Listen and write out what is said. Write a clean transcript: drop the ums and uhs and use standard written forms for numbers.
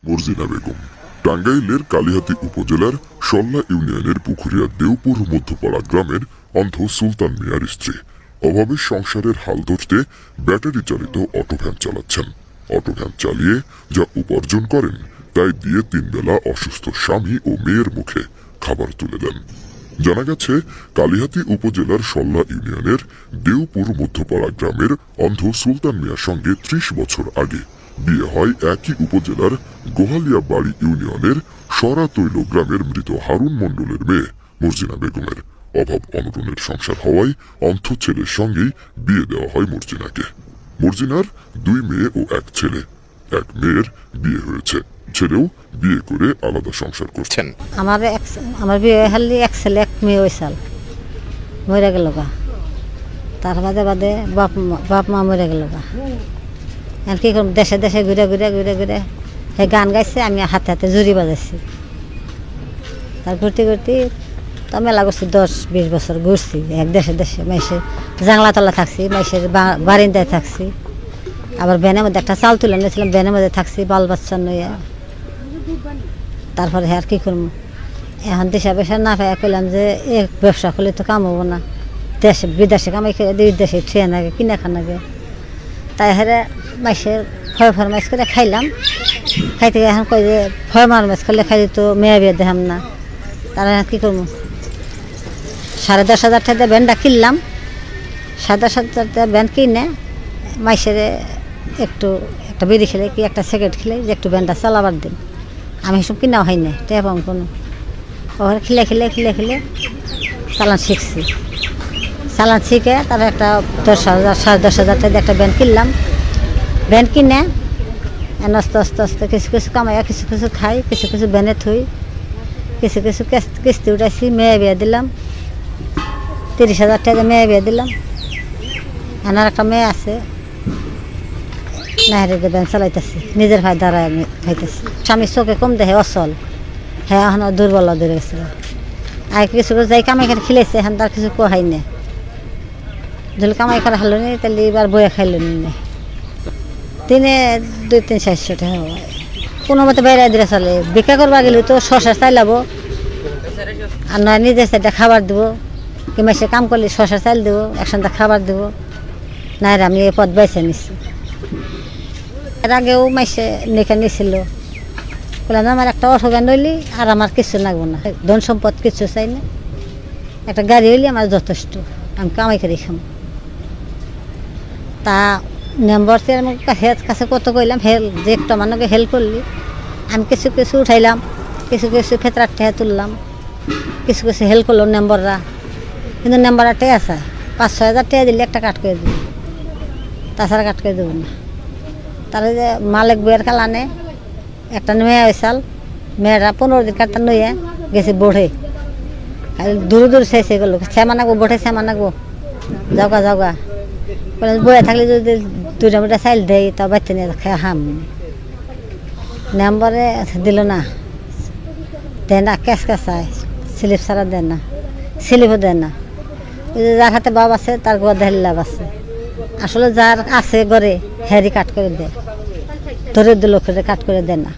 মর্জিনা বেগম টাঙ্গাইলের কালিহাতী উপজেলার সল্লা ইউনিয়নের পুকুরিয়া দেওপুর মধ্যপাড়া গ্রামের অন্ধ সুলতান মিয়ার স্ত্রী অভাবে সংসারের হাল ধরতে ব্যাটারি চালিত অটোভ্যান চালাচ্ছেন। অটোভ্যান চালিয়ে যা উপার্জন করেন তাই দিয়ে 3 বেলা অসুস্থ স্বামী ও মেয়ের মুখে খাবার তুলে দেন। জানা গেছে, কালিহাতী উপজেলার সল্লা ইউনিয়নের দেওপুর মধ্যপাড়া গ্রামের অন্ধ সুলতান মিয়ার সঙ্গে 30 বছর আগে বিয়ে হয় একই উপজেলার গোহালিয়া বাড়ি ইউনিয়নের সরাতৈল গ্রামের মৃত হারুন মণ্ডলের মেয়ে মর্জিনা বেগমের। অভাব অনটনের সংসার হওয়ায় অন্ধ ছেলের সঙ্গেই বিয়ে দেওয়া হয় মর্জিনাকে। মর্জিনার 2 মেয়ে ও 1 ছেলে। 1 মেয়ের বিয়ে হয়েছে, ছেলেও বিয়ে করে আলাদা সংসার করছেন। আমার বিয়ে হলে 1 ছেলে 1 মেয়ে হয়েছিল, মরে গেল গা। তার বাদে বাপ মা মরে গেল গা। আর কি করব, দেশে দেশে ঘুরে ঘুরে ঘুরে ঘুরে হে গান গাইছে, আমি হাতে হাতে জুড়ি বাজাইছি। তার ঘুরতে ঘুরতে তো মেলা করছি, 10-20 বছর ঘুরছি এক দেশে দেশে। মাইসের জাংলাতলা থাকছি, মাইসের বারিন্দায় থাকছি, আবার ভ্যানের মধ্যে একটা চাল তুলে নিয়েছিলাম, ভ্যানের মধ্যে থাকছি বাল বাচ্চা নইয়া। তারপরে আর কি করবো, এখন দেশে বেশা না পাই করলাম যে ব্যবসা করলে তো কাম হবো না, দেশে বিদেশে কামাই খেয়ে বিদেশে ট্রেন আগে কিনে খান আগে। তাই হারে মাইসের ফরমাইশ করে খাইলাম। খাইতে এখন কই যে ফরমাইশ করলে খাই তো মেয়ে বিয়ে দেখাম না। তারা কী করবো, 10,500 টাকা ব্যান্ডটা কিনলাম। 10,500 টাকা ব্যান্ড কিনে মাইসের একটা বিড়ি খেলে কি একটা সিগারেট খেলে যে একটু ব্যান্ডটা চালাবার দিন। আমি এসব কিনাও হয় না, টেয়া পাম কোনো। ওখানে খেলে খেলে খেলে খেলে চালান শিখছি। চালান শিখে তার একটা 10,000 10,500 টাকা একটা ব্যান্ড কিনলাম। ব্যান্ড কিনে আস্তে আস্তে আস্তে কিছু কিছু কামাইয়া কিছু কিছু খাই, কিছু কিছু ব্যানে থুই, কিছু কিছু কিস্তি উঠাইছি। মেয়ে বিয়ে দিলাম, 30,000 টাকা মেয়ে বিয়ে দিলাম। আমার একটা মেয়ে আছে, নাহরে ব্যান চালাইতেছি, নিজের ভাই দ্বারা আমি খাইতেছি। স্বামী চোখে কম দেখে অচল, হ্যাঁ এখন দুর্বল ধরে গেছে। আর কিছু যাই কামাই করে খেলেছে, এখন তার কিছু কোহাই না। যদি কামাই করা হলো নি তাহলে এবার বইয়া খাইল নি। দিনে 200-400 টাকা হয়, কোনো মতো বাইরে দিলে চলে। ভিক্ষা করবা গেলে তো শশা চাইলাবো, আর নয় নিজের সাইডে খাবার দেবো, কিংবা সে কাম করলে শশা চাইল দেবো, একসঙ্গে খাবার দেবো। না আমি এই পথ বেছে নিচ্ছি। এর আগেও মাইসে নেখে নিয়েছিল, বললাম আমার একটা অটোভ্যান হইলি আর আমার কিছু লাগবো না, ধন সম্পদ কিছু চাই না, একটা গাড়ি হইলে আমার যথেষ্ট, আমি কামাই করে খাম। তা নম্বর কাছে কত কইলাম, যে একটা মানুষকে হেল্প করলি, আমি কিছু কিছু উঠাইলাম, কিছু কিছু ফেতরার টেহা তুললাম, কিছু কিছু হেল্প করলো নম্বররা। কিন্তু নম্বররা টেহা চায়, 5-6 হাজার টাকা দিলে একটা কাট করে দেবো, তাছাড়া কাট করে দেবো না। তারা যে মালিক বইয়ের কালানে একটা মেয়ে হয়েছিল, মেয়েরা 15 দিন কাটতে নইয়া গেছে বোড়ে, খালি দূর দূর শেষে গেলো, শ্যামা নাকবো বোটে, শ্যামা নাকবো, যাওগা যাওগা বইয়া থাকলে যদি 2টা চাইল দেয় তা বাচ্চা নিয়ে খেয়ে হাম। নম্বরে দিল না, দেয় না, ক্যাশ চায়, স্লিপ ছাড়া দেয় না, স্লিপও দেয় না। যার হাতে বাপ আছে তার ঘর দেখলে লাভ আছে, আসলে যার আছে ঘরে হ্যারি কাট করে দেয়, ধরে লোকের কাট করে দেয় না।